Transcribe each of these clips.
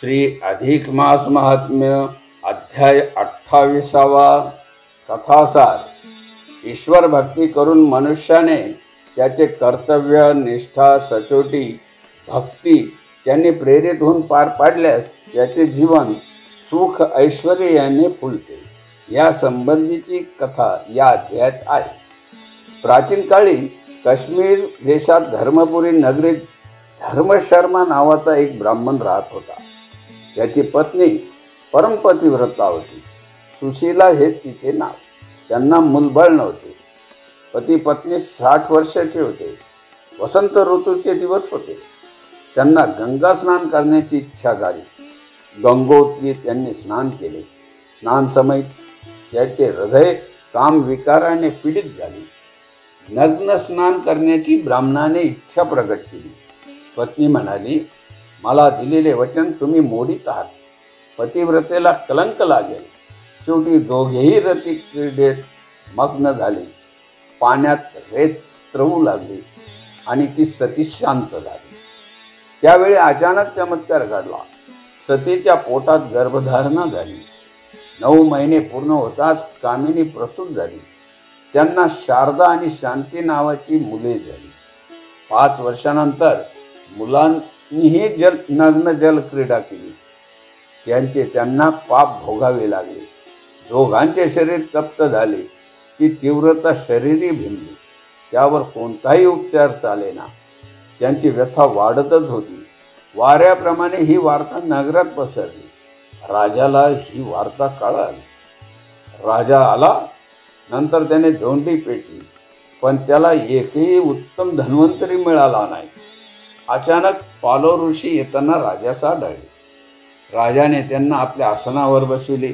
श्री अधिक मास महात्म्य अध्याय 28वा कथासार। ईश्वर भक्ती करून मनुष्याने त्याचे कर्तव्य, निष्ठा, सचोटी, भक्ती त्यांनी प्रेरित होऊन पार पाडल्यास त्याचे जीवन सुख ऐश्वर्य याने फुलते। या संबंधीची कथा या अध्यायात आहे। प्राचीन काळी काश्मीर देशात धर्मपुरी नगरीत धर्मशर्मा नावाचा एक ब्राह्मण राहत होता। त्याची पत्नी परमपतिव्रता होती। सुशीला हे तिचे नाव। त्यांना मूलबाळ नव्हते। पती पत्नी 60 वर्षाचे होते। वसंत ऋतूचे दिवस होते। त्यांना गंगा स्नान करण्याची इच्छा झाली। गंगोत्री त्यांनी स्नान केले। स्नान समय त्याचे हृदय काम विकाराने पीडित झाले। नग्न स्नान करण्याची ब्राह्मणाने इच्छा प्रकट केली। पत्नी म्हणाली, मला दिलेले वचन तुम्ही मोडीत आहात। पतिव्रतेला कलंक लागेल। शेवटी दोघेही रती क्रीडेत मग्न झाले। पाण्यात रेत स्त्रवू लागली आणि ती सती शांत झाली। त्यावेळी अचानक चमत्कार घडला। सतीच्या पोटात गर्भधारणा झाली। 9 महिने पूर्ण होताच कामिनी प्रसूत झाली। त्यांना शारदा आणि शांती नावाची मुले झाली। 5 वर्षानंतर मुलांनीही नग्न जल क्रीडा केली। त्यांना पाप भोगावे लागले। दोघांचे शरीर तप्त झाले। ती तीव्रता शरीरी भिनली। त्यावर कोणताही उपचार चालेना। त्यांची व्यथा वाढतच होती। वाऱ्याप्रमाणे ही वार्ता नगरात पसरली। राजाला ही वार्ता कळाली। राजा आला। नंतर त्याने धोंडी पेटली, पण त्याला एकही उत्तम धन्वंतरी मिळाला नाही। अचानक पालो ऋषी येताना राजास आढळले। राजाने त्यांना आपल्या आसनावर बसविले।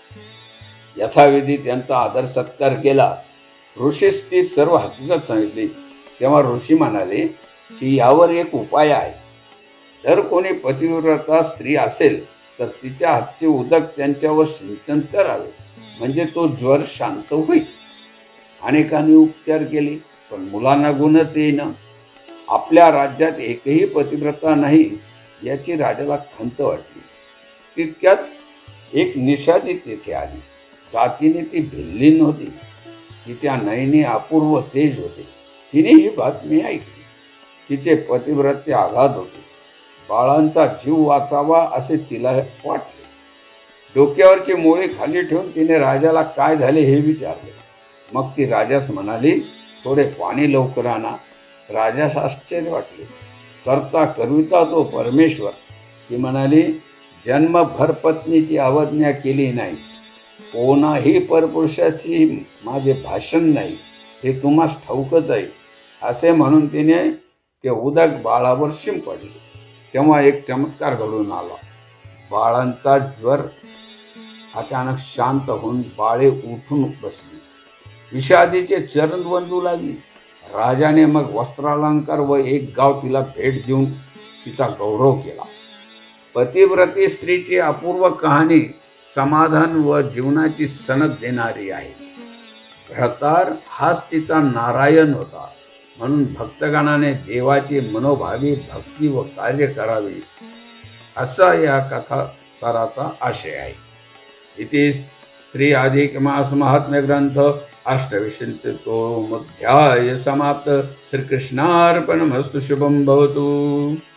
यथाविधी त्यांचा आदर सत्कार केला। ऋषीस ती सर्व हकीकत सांगितली। तेव्हा ऋषी म्हणाले की यावर एक उपाय आहे। जर कोणी पतिव्रता स्त्री असेल तर तिच्या हातचे उदक त्यांच्यावर सिंचन करावे, म्हणजे तो ज्वर शांत होईल। अनेकांनी उपचार केले, पण मुलांना गुणच येईना। आपल्या राज्यात एकही पतिव्रता नाही याची राजाला खंत वाटली। तितक्यात एक निषादी तेथे आली। जातीने ती भिल्लीन होती। तिच्या नयनी अपूर्व तेज होते। तिने ही बातमी ऐकली। तिचे पतिव्रते आघात होते। बाळांचा जीव वाचावा असे तिला वाटले। डोक्यावरची मोळी खाली ठेवून तिने राजाला काय झाले हे विचारले। मग ती राजास म्हणाली, थोडे पाणी लवकर आणा। राजास आश्चर्य वाटले। करता करविता तो परमेश्वर। ती म्हणाली, जन्मभर पत्नीची अवज्ञा केली नाही। कोणाही परपुरुषाशी माझे भाषण नाही, हे तुम्हास ठाऊकच आहे। असे म्हणून तिने ते उदक बाळावर शिंपडले। तेव्हा एक चमत्कार घडून आला। बाळांचा ज्वर अचानक शांत होऊन बाळे उठून बसली। विषादीचे चरण वंदू लागली। राजाने मग वस्त्रालंकार व एक गाव तिला भेट देऊन तिचा गौरव केला। पतिव्रती स्त्रीची अपूर्व कहाणी समाधान व जीवनाची सनद देणारी आहे। भ्रतार हाच तिचा नारायण होता। म्हणून भक्तगणाने देवाची मनोभावी भक्ती व कार्य करावे, असा या कथासाराचा आशय आहे। इति श्री अधिक मास महात्म्य ग्रंथ अष्टविंशतितमोऽध्याय समाप्त। श्रीकृष्णार्पणमस्तु। शुभं भवतु।